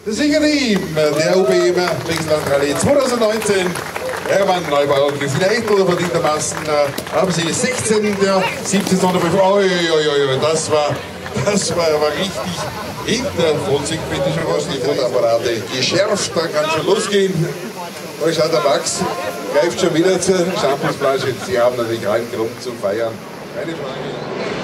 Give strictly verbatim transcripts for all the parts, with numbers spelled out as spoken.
Der Siegerin der U B M Mixland Rallye zwanzig neunzehn, Hermann Neubauer und Christina Echtel, verdientermaßen haben sie sechzehn der siebzehn Sonderprüfung. Oi, oi, oi, das war, das war aber richtig hinter Volzig, bitte schon was, die Fotoapparate geschärft, da kann schon losgehen. Da schaut der Max, greift schon wieder zur Shampoosflasche. Sie haben natürlich allen Grund zu feiern. Keine Frage.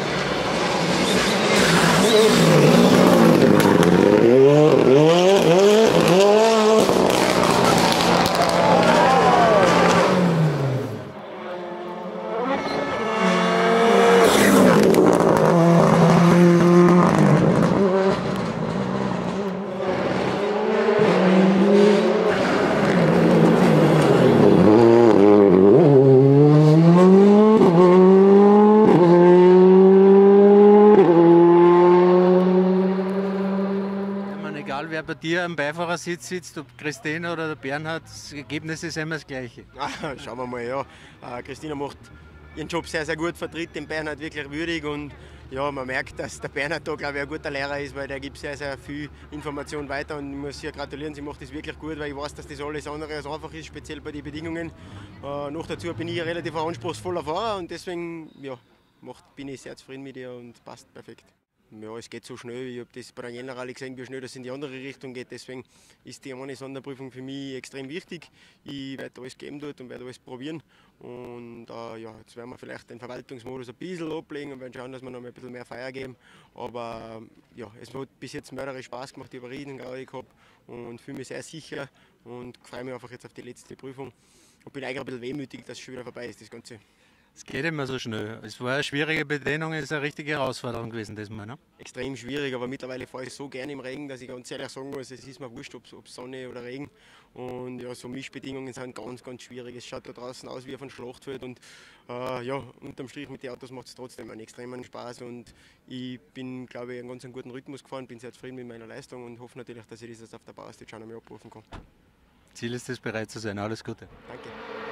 Egal wer bei dir am Beifahrersitz sitzt, ob Christina oder der Bernhard, das Ergebnis ist immer das gleiche. Ah, schauen wir mal, ja. Äh, Christina macht ihren Job sehr, sehr gut, vertritt den Bernhard wirklich würdig und ja, man merkt, dass der Bernhard da, glaube ich, ein guter Lehrer ist, weil der gibt sehr, sehr viel Information weiter und ich muss ihr gratulieren, sie macht das wirklich gut, weil ich weiß, dass das alles andere als einfach ist, speziell bei den Bedingungen. Äh, noch dazu bin ich ein relativ anspruchsvoller Fahrer und deswegen ja, macht, bin ich sehr zufrieden mit ihr und passt perfekt. Ja, es geht so schnell. Ich habe das bei der Jänner Rallye gesehen, wie schnell das in die andere Richtung geht. Deswegen ist die eine Sonderprüfung für mich extrem wichtig. Ich werde alles geben dort und werde alles probieren. Und äh, ja, jetzt werden wir vielleicht den Verwaltungsmodus ein bisschen ablegen und werden schauen, dass wir noch ein bisschen mehr Feier geben. Aber ja, es hat bis jetzt mörderisch Spaß gemacht, ich habe riesen Gaudi gehabt und fühle mich sehr sicher und freue mich einfach jetzt auf die letzte Prüfung. Und bin eigentlich ein bisschen wehmütig, dass es schon wieder vorbei ist, das Ganze. Es geht immer so schnell. Es war eine schwierige Bedienung, es ist eine richtige Herausforderung gewesen diesmal, ne? Extrem schwierig, aber mittlerweile fahre ich so gerne im Regen, dass ich ganz ehrlich sagen muss, es ist mir wurscht, ob es Sonne oder Regen. Und ja, so Mischbedingungen sind ganz, ganz schwierig. Es schaut da draußen aus wie auf einem Schlachtfeld und äh, ja, unterm Strich mit den Autos macht es trotzdem einen extremen Spaß und ich bin, glaube ich, einen ganz guten Rhythmus gefahren, bin sehr zufrieden mit meiner Leistung und hoffe natürlich, dass ich das auf der Powerstage schon einmal abrufen kann. Ziel ist es, bereit zu sein. Alles Gute. Danke.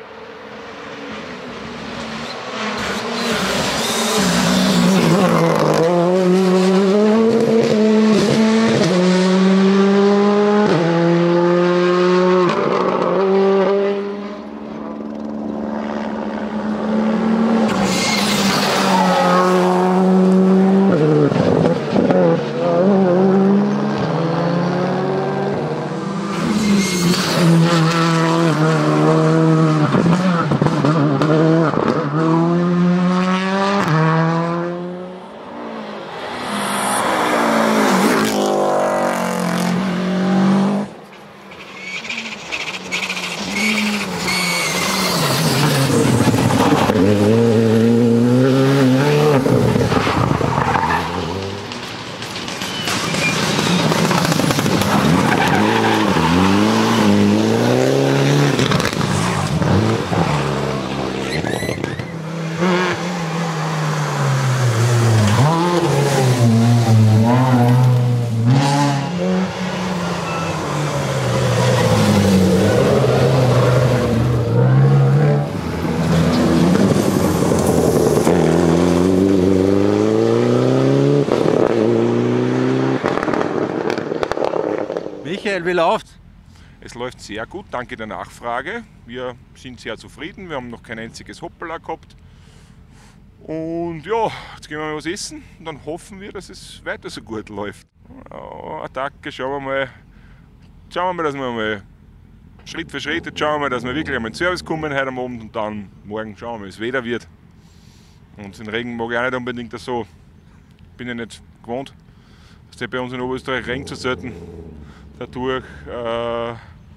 Michael, wie läuft's? Es läuft sehr gut, danke der Nachfrage. Wir sind sehr zufrieden, wir haben noch kein einziges Hoppala gehabt. Und ja, jetzt gehen wir mal was essen und dann hoffen wir, dass es weiter so gut läuft. Ja, Attacke, schauen wir mal, schauen wir mal, dass wir mal Schritt für Schritt, jetzt schauen wir mal, dass wir wirklich einmal in den Service kommen heute am Abend und dann morgen schauen wir mal, wie es Wetter wird. Und den Regen mag ich auch nicht unbedingt so, bin ja nicht gewohnt. Das ist bei uns in Oberösterreich regnet so selten. Dadurch, äh, ja.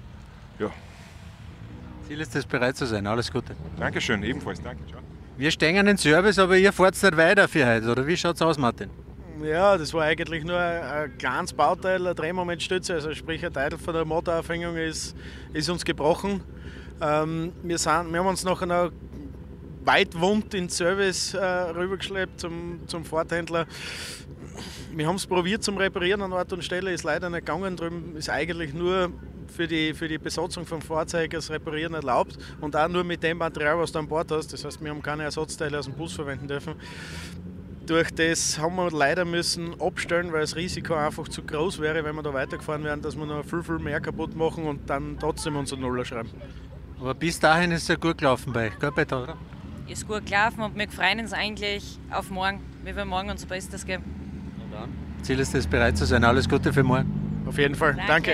Ziel ist es, bereit zu sein. Alles Gute. Dankeschön, ebenfalls. Danke, ciao. Wir stehen in Service, aber ihr fahrt nicht weiter für heute, oder wie schaut es aus, Martin? Ja, das war eigentlich nur ein, ein kleines Bauteil, eine Drehmomentstütze, also sprich ein Teil von der Motoraufhängung ist, ist uns gebrochen. Ähm, wir, sind, wir haben uns nach einer weitwund in Service äh, rübergeschleppt zum, zum Fahrthändler. Wir haben es probiert zum Reparieren an Ort und Stelle, ist leider nicht gegangen. Drüben ist eigentlich nur für die, für die Besatzung vom Fahrzeug das Reparieren erlaubt und auch nur mit dem Material, was du an Bord hast. Das heißt, wir haben keine Ersatzteile aus dem Bus verwenden dürfen. Durch das haben wir leider müssen abstellen, weil das Risiko einfach zu groß wäre, wenn wir da weitergefahren wären, dass wir noch viel, viel mehr kaputt machen und dann trotzdem unser Nuller schreiben. Aber bis dahin ist es ja gut gelaufen bei euch, gell, Peter, oder? Ist gut gelaufen und wir freuen uns eigentlich auf morgen. Wir werden morgen unser Bestes geben. Ziel ist es, bereit zu sein. Alles Gute für morgen. Auf jeden Fall. Danke. Danke.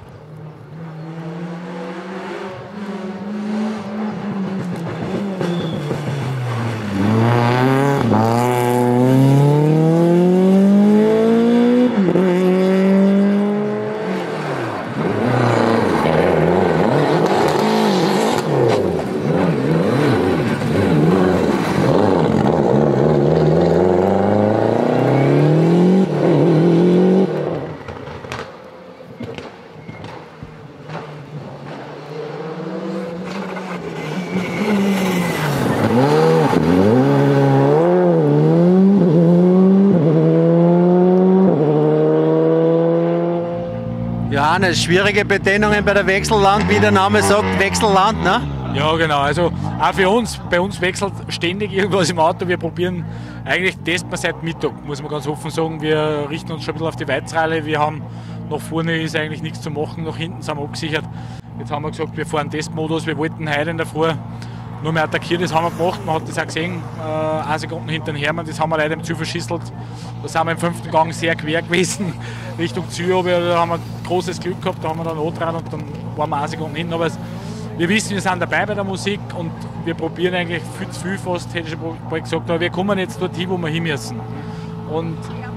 Johannes, schwierige Bedingungen bei der Wechselland, wie der Name sagt, Wechselland, ne? Ja, genau. Also auch für uns, bei uns wechselt ständig irgendwas im Auto. Wir probieren, eigentlich testen wir seit Mittag, muss man ganz offen sagen. Wir richten uns schon ein bisschen auf die Weizralle. Wir haben, nach vorne ist eigentlich nichts zu machen, nach hinten sind wir abgesichert. Jetzt haben wir gesagt, wir fahren Testmodus. Wir wollten heute in der Früh nur mehr attackieren, das haben wir gemacht. Man hat das auch gesehen, äh, eine Sekunde hinter den Hermann, das haben wir leider im Ziel verschisselt. Da sind wir im fünften Gang sehr quer gewesen, Richtung Ziel, aber da haben wir großes Glück gehabt, da haben wir dann angetragen und dann waren wir eine Sekunde hin. Aber wir wissen, wir sind dabei bei der Musik und wir probieren eigentlich viel zu viel fast, hätte ich schon bald gesagt, aber wir kommen jetzt dorthin, wo wir hin müssen. Und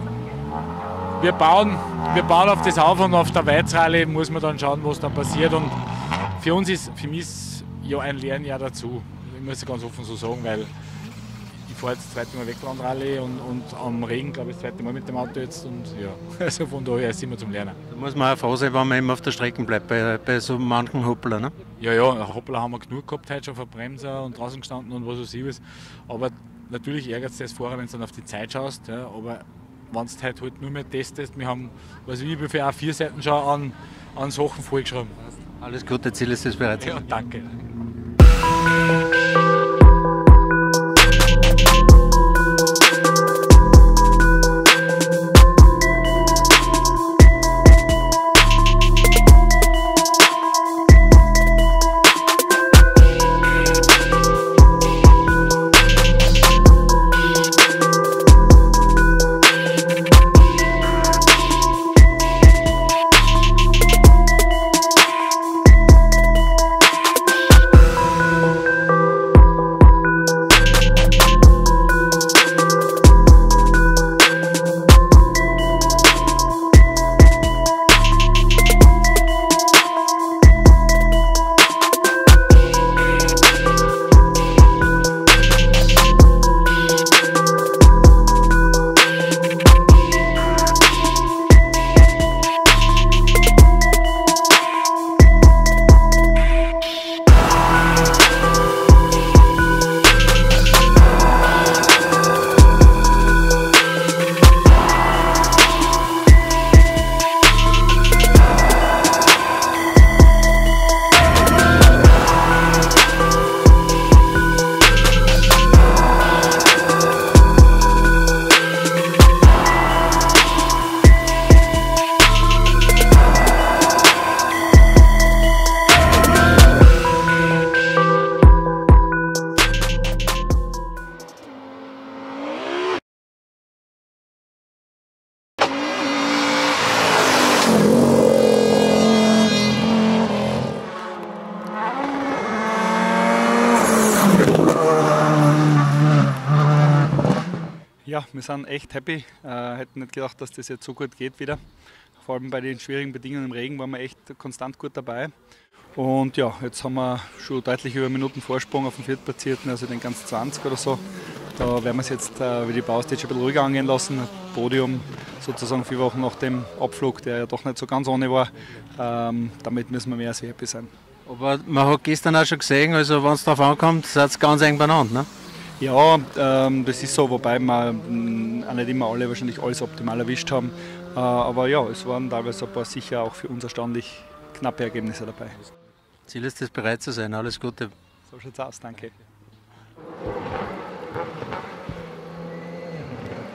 wir bauen, wir bauen auf das auf und auf der Weizralle muss man dann schauen, was dann passiert. Und für uns ist, für mich ist ja ein Lernjahr dazu. Ich muss es ganz offen so sagen, weil ich fahre jetzt das zweite Mal Weglandrallye und, und am Regen, glaube ich, das zweite Mal mit dem Auto jetzt. Und ja, also von daher sind wir zum Lernen. Da muss man auch froh sein, wenn man immer auf der Strecke bleibt, bei, bei so manchen Hoppler, ne? Ja, ja, Hoppler haben wir genug gehabt heute schon, Verbremser und draußen gestanden und was weiß ich was. Aber natürlich ärgert es dich als Fahrer, wenn du dann auf die Zeit schaust. Ja, aber wenn du heute halt nur mehr testest, wir haben, weiß ich wie viele A vier Seiten schon an, an Sachen vollgeschrieben. Alles Gute, Ziel ist es bereit. Ja, danke. Ja, wir sind echt happy. Äh, hätten nicht gedacht, dass das jetzt so gut geht wieder. Vor allem bei den schwierigen Bedingungen im Regen waren wir echt konstant gut dabei. Und ja, jetzt haben wir schon deutlich über Minuten Vorsprung auf den Viertplatzierten, also den ganz zwanzig oder so. Da werden wir es jetzt äh, wie die Baustage ein bisschen ruhiger angehen lassen. Podium sozusagen vier Wochen nach dem Abflug, der ja doch nicht so ganz ohne war. Ähm, damit müssen wir mehr sehr happy sein. Aber man hat gestern auch schon gesehen, also wenn es darauf ankommt, seid ihr ganz eng beieinander, ne? Ja, ähm, das ist so, wobei wir mh, auch nicht immer alle wahrscheinlich alles optimal erwischt haben. Äh, aber ja, es waren teilweise ein paar sicher auch für uns erstaunlich knappe Ergebnisse dabei. Ziel ist es, bereit zu sein. Alles Gute. So schaut's aus, danke.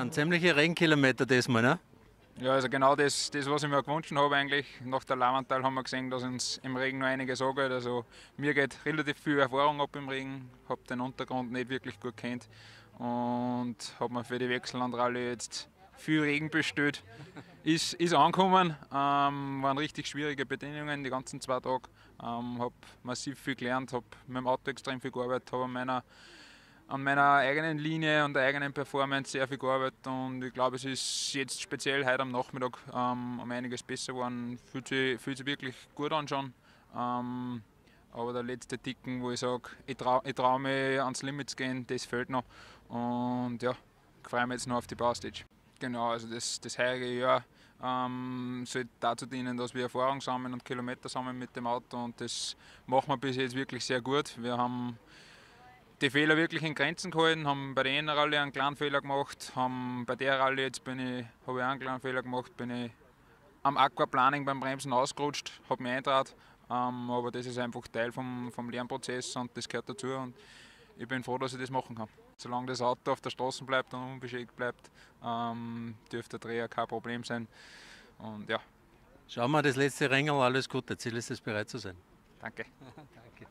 sind ziemliche Regenkilometer diesmal, ne? Ja, also genau das, das was ich mir gewünscht habe eigentlich. Nach der Lavantal haben wir gesehen, dass uns im Regen noch einiges angeht. Also mir geht relativ viel Erfahrung ab im Regen, habe den Untergrund nicht wirklich gut kennt und habe mir für die Wechsellandrallye jetzt viel Regen bestellt. Ist, ist angekommen, ähm, waren richtig schwierige Bedingungen die ganzen zwei Tage. Ähm, habe massiv viel gelernt, habe mit dem Auto extrem viel gearbeitet, habe an meiner an meiner eigenen Linie und der eigenen Performance sehr viel gearbeitet und ich glaube, es ist jetzt speziell heute am Nachmittag ähm, um einiges besser geworden. Fühlt sich, fühlt sich wirklich gut an schon. Ähm, aber der letzte Ticken, wo ich sage, ich traue ich trau mich ans Limit zu gehen, das fehlt noch. Und ja, ich freue mich jetzt noch auf die Powerstage. Genau, also das, das heurige Jahr ähm, soll dazu dienen, dass wir Erfahrung sammeln und Kilometer sammeln mit dem Auto und das machen wir bis jetzt wirklich sehr gut. Wir haben die Fehler wirklich in Grenzen gehalten, haben bei der einen Rallye einen kleinen Fehler gemacht, haben bei der Rallye jetzt bin ich, habe ich einen kleinen Fehler gemacht, bin ich am Aquaplaning beim Bremsen ausgerutscht, habe mich eingetraut, ähm, aber das ist einfach Teil vom, vom Lernprozess und das gehört dazu und ich bin froh, dass ich das machen kann. Solange das Auto auf der Straße bleibt und unbeschädigt bleibt, ähm, dürfte der Dreher kein Problem sein und ja. Schauen wir das letzte Rängel, alles Gute, Ziel ist es bereit zu sein. Danke. Danke.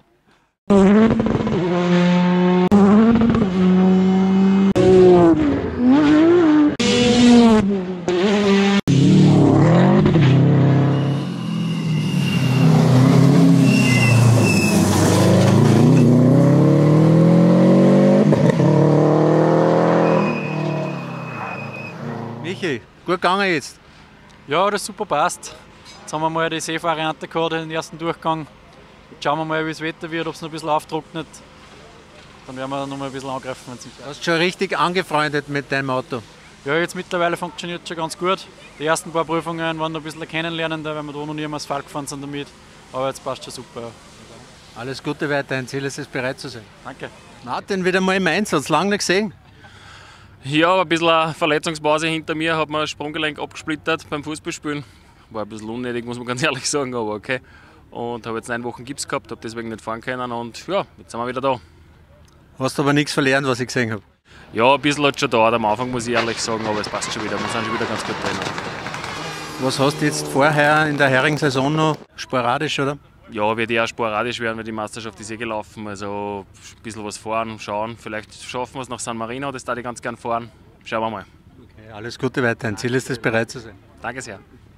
Michi, gut gegangen jetzt? Ja, das super passt. Jetzt haben wir mal die Safe-Variante gehabt, den ersten Durchgang. Jetzt schauen wir mal, wie das Wetter wird, ob es noch ein bisschen auftrocknet. Dann werden wir noch mal ein bisschen angreifen. Wenn's Du hast schon richtig angefreundet mit deinem Auto. Ja, jetzt mittlerweile funktioniert es schon ganz gut. Die ersten paar Prüfungen waren noch ein bisschen kennenlernender, weil wir da noch nie am Asphalt gefahren sind damit. Aber jetzt passt schon super. Ja. Alles Gute weiterhin, Ziel ist es bereit zu sein. Danke. Martin, wieder mal im Einsatz, lange nicht gesehen. Ja, ein bisschen eine Verletzungspause hinter mir, hat mir ein Sprunggelenk abgesplittert beim Fußballspielen. War ein bisschen unnötig, muss man ganz ehrlich sagen, aber okay. Und habe jetzt neun Wochen Gips gehabt, habe deswegen nicht fahren können und ja, jetzt sind wir wieder da. Hast aber nichts verlernt, was ich gesehen habe. Ja, ein bisschen hat es schon dauert am Anfang, muss ich ehrlich sagen, aber es passt schon wieder, wir sind schon wieder ganz gut drin. Was hast du jetzt vorher in der heurigen Saison noch sporadisch, oder? Ja, wird eher sporadisch werden, weil die Meisterschaft ist eh gelaufen, also ein bisschen was fahren, schauen, vielleicht schaffen wir es nach San Marino, das darf ich ganz gern fahren, schauen wir mal. Okay, alles Gute weiterhin, Ziel ist es bereit zu sein. Danke sehr.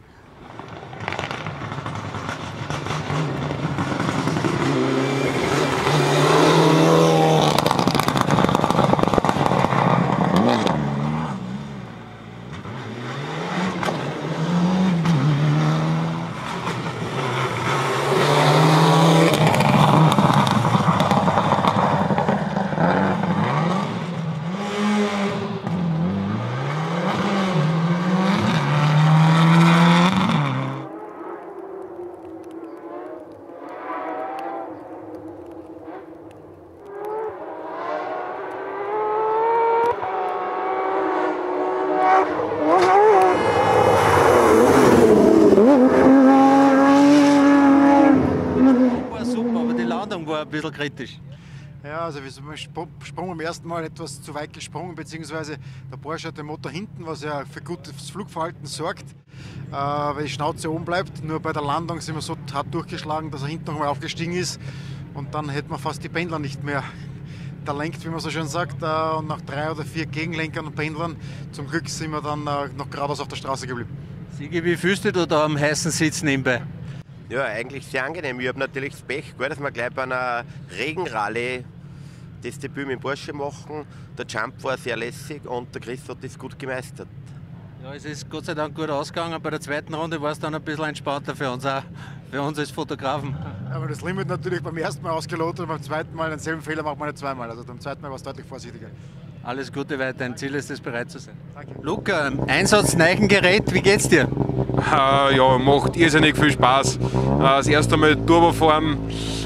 Ein bisschen kritisch. Ja, also wir sind beim Sprung am ersten Mal etwas zu weit gesprungen, beziehungsweise der Porsche hat den Motor hinten, was ja für gutes Flugverhalten sorgt, äh, weil die Schnauze oben bleibt. Nur bei der Landung sind wir so hart durchgeschlagen, dass er hinten nochmal aufgestiegen ist und dann hätte man fast die Pendler nicht mehr da lenkt, wie man so schön sagt, äh, und nach drei oder vier Gegenlenkern und Pendlern zum Glück sind wir dann äh, noch geradeaus auf der Straße geblieben. Sigi, wie fühlst du dich da am heißen Sitz nebenbei? Ja, eigentlich sehr angenehm. Ich habe natürlich das Pech, gut, dass wir gleich bei einer Regenrallye das Debüt mit dem Porsche machen. Der Jump war sehr lässig und der Chris hat das gut gemeistert. Ja, es ist Gott sei Dank gut ausgegangen. Bei der zweiten Runde war es dann ein bisschen entspannter für uns, auch für uns als Fotografen. Aber das Limit natürlich beim ersten Mal ausgelotet und beim zweiten Mal denselben Fehler macht man nicht zweimal. Also beim zweiten Mal war es deutlich vorsichtiger. Alles Gute weiterhin, Ziel ist es, bereit zu sein. Danke. Luca, Einsatz Neichengerät, wie geht's dir? Äh, ja, macht irrsinnig viel Spaß. Äh, das erste Mal Turbo fahren,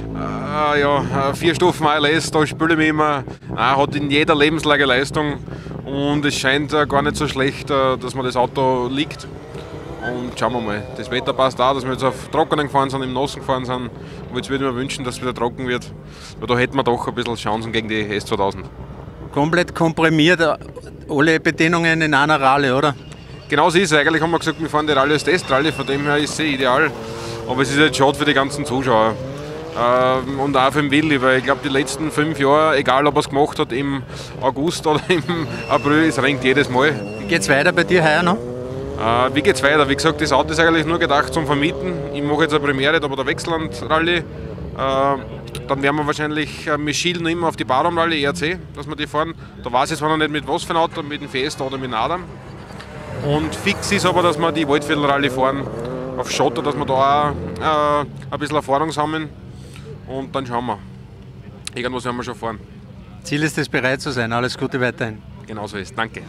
äh, ja, vier Stufen A L S, da spiele ich mich immer, äh, hat in jeder Lebenslage Leistung und es scheint äh, gar nicht so schlecht, äh, dass man das Auto liegt. Und schauen wir mal, das Wetter passt auch, dass wir jetzt auf Trockenen gefahren sind, im Nassen gefahren sind. Und jetzt würde ich mir wünschen, dass es wieder trocken wird, weil da hätten wir doch ein bisschen Chancen gegen die S zweitausend. Komplett komprimiert. alle Bedingungen in einer Rallye, oder? Genau so ist es. Eigentlich haben wir gesagt, wir fahren die Rallye als Testrallye, von dem her ist es ideal. Aber es ist jetzt schade für die ganzen Zuschauer. Ähm, und auch für den Willi, weil ich glaube, die letzten fünf Jahre, egal ob er es gemacht hat im August oder im April, es regnet jedes Mal. Wie geht es weiter bei dir heuer noch? Äh, wie geht es weiter? Wie gesagt, das Auto ist eigentlich nur gedacht zum Vermieten. Ich mache jetzt eine Premiere da bei der Wechselland-Rallye. Äh, dann werden wir wahrscheinlich äh, mit Schiel noch immer auf die Barum-Rallye E R C, dass wir die fahren. Da weiß ich zwar noch nicht mit was für ein Auto, mit dem Fiesta oder mit dem Adam. Und fix ist aber, dass wir die Waldviertel-Rallye fahren auf Schotter, dass wir da auch äh, ein bisschen Erfahrung sammeln. Und dann schauen wir. Irgendwas werden wir schon fahren. Ziel ist es, bereit zu sein. Alles Gute weiterhin. Genau so ist. Danke.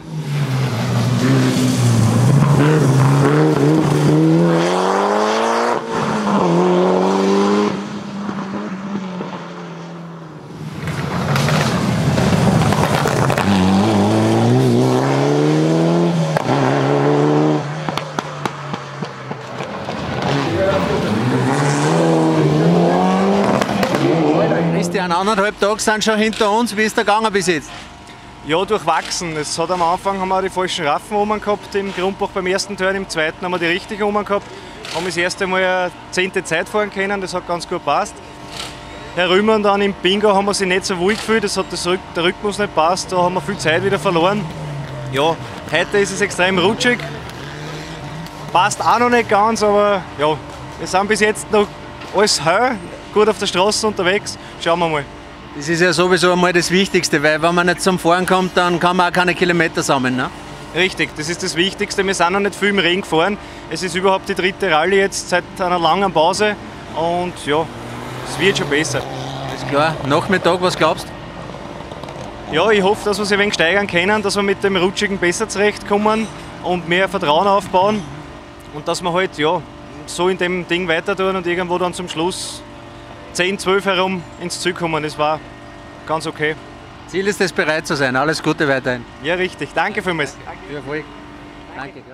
Christian, anderthalb Tage sind schon hinter uns. Wie ist der gegangen bis jetzt? Ja, durchwachsen. Es hat am Anfang haben wir die falschen Raffen oben gehabt im Grundbach beim ersten Turn, im zweiten haben wir die richtigen oben gehabt. Haben das erste Mal eine zehnte Zeit fahren können, das hat ganz gut gepasst. Herüber und dann im Bingo haben wir sich nicht so wohl gefühlt, das hat das Rück der Rhythmus nicht passt, da haben wir viel Zeit wieder verloren. Ja, heute ist es extrem rutschig. Passt auch noch nicht ganz, aber ja, wir sind bis jetzt noch alles hell, gut auf der Straße unterwegs. Schauen wir mal. Das ist ja sowieso einmal das Wichtigste, weil wenn man nicht zum Fahren kommt, dann kann man auch keine Kilometer sammeln. Ne? Richtig, das ist das Wichtigste. Wir sind noch nicht viel im Regen gefahren. Es ist überhaupt die dritte Rallye jetzt seit einer langen Pause und ja, es wird schon besser. Alles klar. Nachmittag, was glaubst du? Ja, ich hoffe, dass wir sich ein wenig steigern können, dass wir mit dem Rutschigen besser zurechtkommen und mehr Vertrauen aufbauen und dass wir halt ja, so in dem Ding weiter tun und irgendwo dann zum Schluss zehn, zwölf herum ins Ziel kommen. Das war ganz okay. Ziel ist es, bereit zu sein. Alles Gute weiterhin. Ja, richtig. Danke vielmals. Viel Erfolg. Danke. Gell?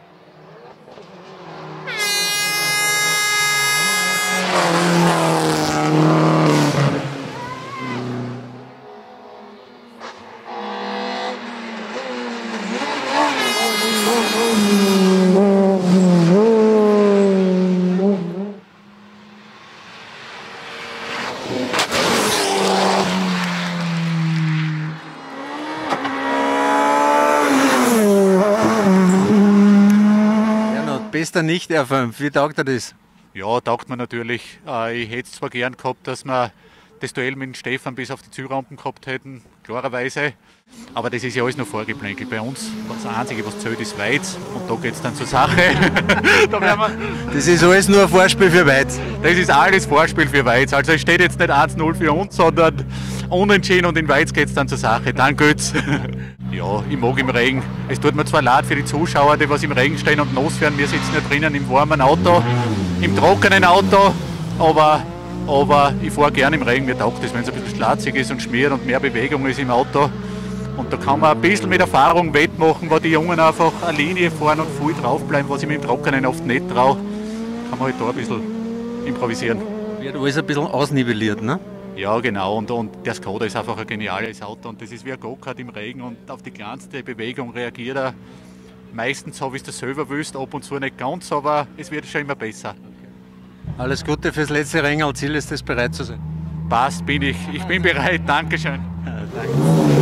Bester nicht R fünf, wie taugt er das? Ja, taugt mir natürlich. Ich hätte es zwar gern gehabt, dass wir das Duell mit Stefan bis auf die Zielrampen gehabt hätten, klarerweise. Aber das ist ja alles noch vorgeplänkelt. Bei uns das Einzige, was zählt, ist Weiz. Und da geht es dann zur Sache. Da werden wir das ist alles nur ein Vorspiel für Weiz. Das ist alles Vorspiel für Weiz. Also es steht jetzt nicht eins null für uns, sondern unentschieden und in Weiz geht es dann zur Sache. Dann geht's. Ja, ich mag im Regen. Es tut mir zwar leid für die Zuschauer, die was im Regen stehen und nass werden. Wir sitzen ja drinnen im warmen Auto, im trockenen Auto. Aber, aber ich fahre gerne im Regen. Mir taugt es, wenn es ein bisschen schlatzig ist und schmiert und mehr Bewegung ist im Auto. Und da kann man ein bisschen mit Erfahrung wettmachen, wo die Jungen einfach eine Linie fahren und voll draufbleiben, was ich mit dem Trockenen oft nicht traue. Kann man halt da ein bisschen improvisieren. Wird alles ein bisschen ausnivelliert, ne? Ja, genau. Und, und der Skoda ist einfach ein geniales Auto. Und das ist wie ein Go-Kart im Regen. Und auf die kleinste Bewegung reagiert er meistens so, wie es der selber willst. Ab und zu nicht ganz, aber es wird schon immer besser. Alles Gute fürs letzte Rennen. Ziel ist es, bereit zu sein. Passt, bin ich. Ich bin bereit. Dankeschön. Ja, danke.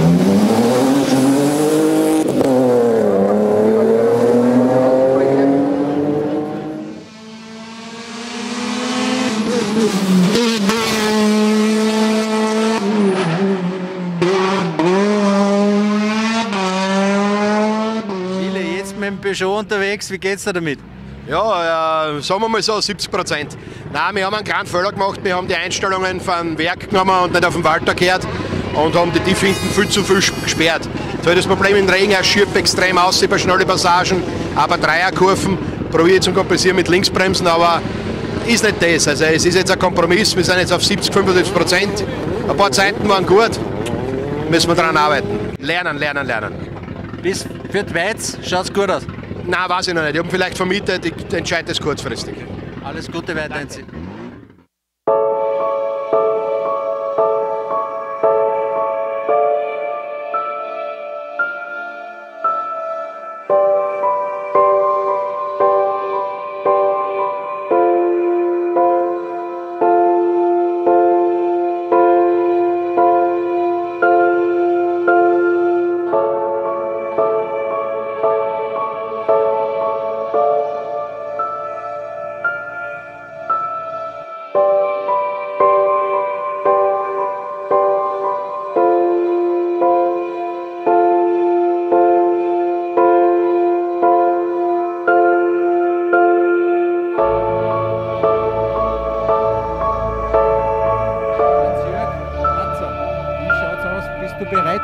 Peugeot unterwegs, wie geht's da damit? Ja, äh, sagen wir mal so siebzig Prozent. Nein, wir haben einen kleinen Fehler gemacht, wir haben die Einstellungen vom Werk genommen und nicht auf den Walter gehört und haben die Tief hinten viel zu viel gesperrt. Jetzt habe ich das Problem im Regen, er schiebt extrem aus bei schnellen Passagen, aber Dreierkurven, probiere ich zum Kompensieren mit Linksbremsen, aber ist nicht das. Also es ist jetzt ein Kompromiss, wir sind jetzt auf siebzig, fünfundsiebzig Prozent. Ein paar Zeiten waren gut, müssen wir daran arbeiten. Lernen, lernen, lernen. Bis für die Weiz schaut es gut aus? Nein, weiß ich noch nicht. Ich habe vielleicht vermietet, ich entscheide das kurzfristig. Alles Gute weiterhin.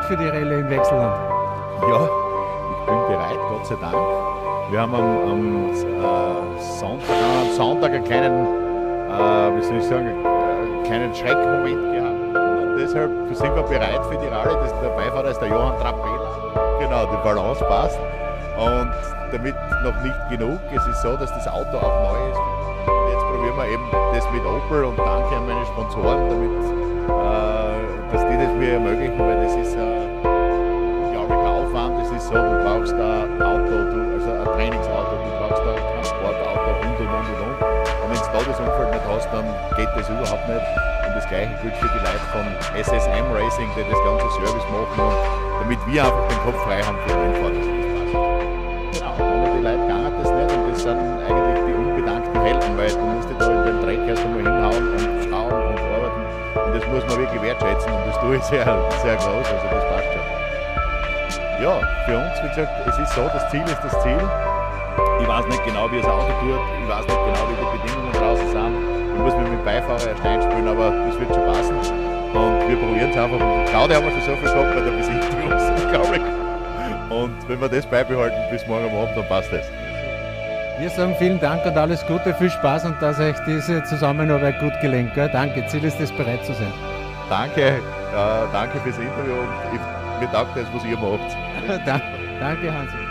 für die Rallye im Wechselland? Ja, ich bin bereit, Gott sei Dank. Wir haben am, am, äh, Sonntag, am Sonntag einen kleinen, äh, wie soll ich sagen, einen kleinen Schreckmoment gehabt. Und deshalb sind wir bereit für die Rallye. Das, der Beifahrer ist der Johann Trappel. Genau, die Balance passt. Und damit noch nicht genug. Es ist so, dass das Auto auch neu ist. Und jetzt probieren wir eben das mit Opel und danke an meine Sponsoren, damit, äh, dass die das mir ermöglichen, weil das ist ein unglaublicher Aufwand. Das ist so, du brauchst ein Auto, du, also ein Trainingsauto, du brauchst ein Transportauto und und und und und. Und wenn du da das Umfeld nicht hast, dann geht das überhaupt nicht. Und das gleiche gilt für die Leute von S S M Racing, die das ganze Service machen und damit wir einfach den Kopf frei haben für den Einfahrt. Genau, ohne die Leute geht das nicht und das sind eigentlich die unbedankten Helden, weil du musst dich da in den Dreck erst einmal hinhauen und schauen und arbeiten und das muss man wirklich wertschätzen und das tue ich sehr, sehr groß, also das passt schon. Ja, für uns, wie gesagt, es ist so, das Ziel ist das Ziel. Ich weiß nicht genau, wie das Auto tut, ich weiß nicht genau, wie die Bedingungen draußen sind. Ich muss mit dem Beifahrer erst einspielen, aber das wird schon passen. Und wir probieren es einfach. Und Claudia haben wir schon so viel gehabt bei der Besichtigung, unglaublich. Und wenn wir das beibehalten bis morgen Abend, dann passt das. Wir sagen vielen Dank und alles Gute, viel Spaß und dass euch diese Zusammenarbeit gut gelingt. Gell? Danke, Ziel ist es, bereit zu sein. Danke, äh, danke fürs Interview und ich, mir taugt das, was ihr macht. Danke, Hansi.